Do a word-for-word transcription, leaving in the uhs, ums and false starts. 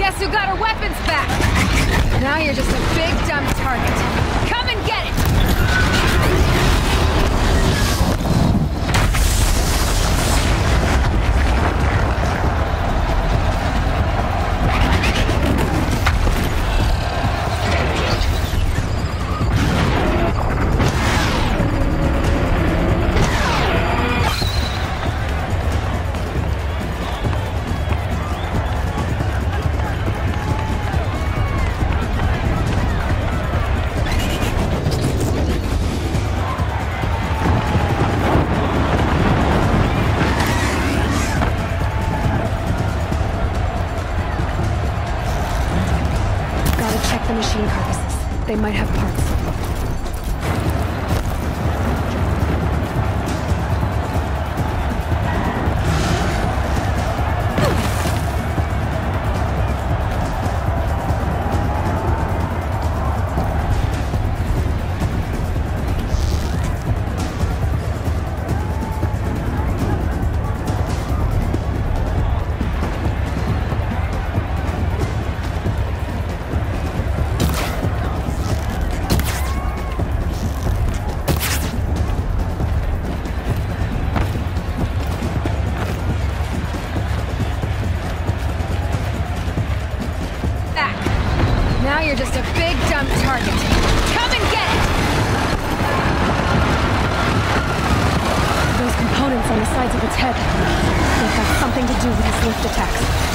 Guess who got her weapons back? Now you're just a big dumb target. Come and get it! The machine carcasses. They might have parts. Now you're just a big dumb target. Come and get it! Those components on the sides of its head. They've got something to do with his lift attacks.